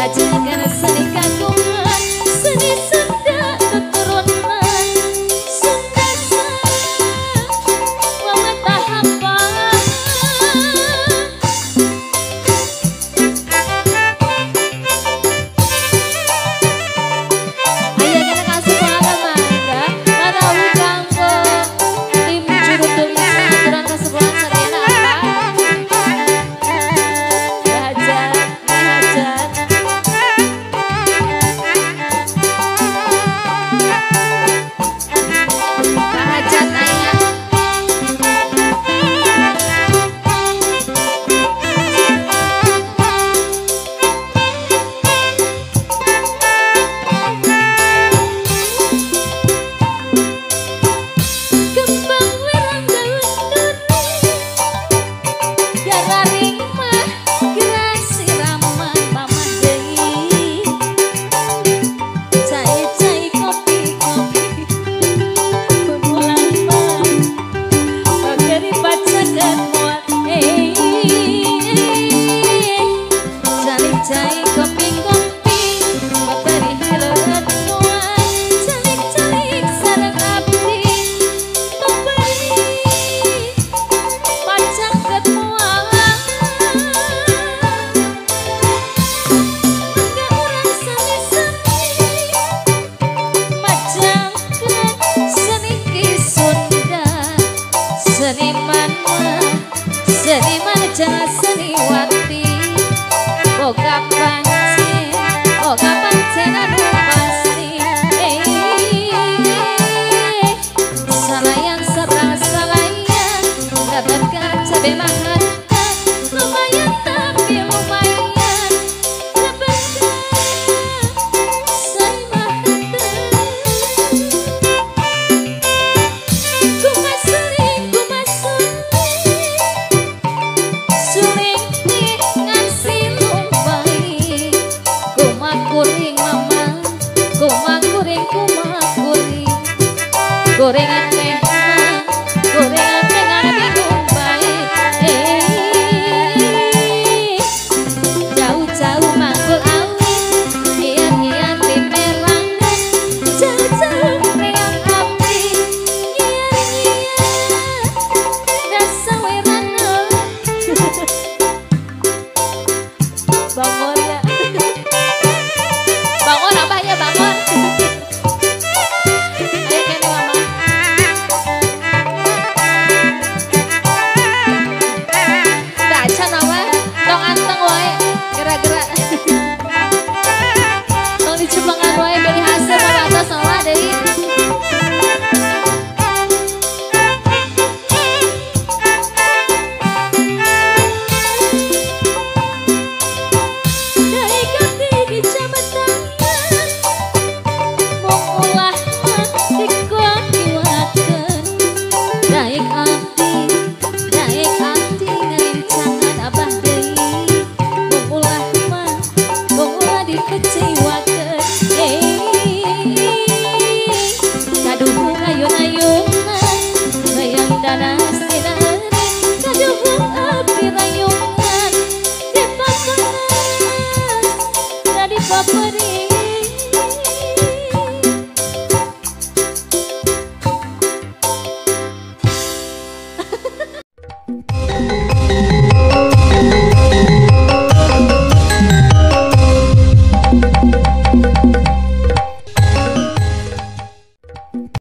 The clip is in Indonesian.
Seniwati boga pancen anu pasti salayan sarang salayan dapat kaca bemahan lumayan tapi lumayan dapat saya mahata kumas suling suling ngasih lumpai kumak kuring mama kumak kuring gorengan teh gorengan teh ngana bingung baik jauh-jauh manggul awit ngian-ngian di merangan jauh-jauh reang api ngian-ngian rasa werana Bangor ya Bangor apa ya Bangor ayo kene mama baca nama tong anteng wae gerak-gerak tong dicepengan wae beli hasil batas sama deui Peri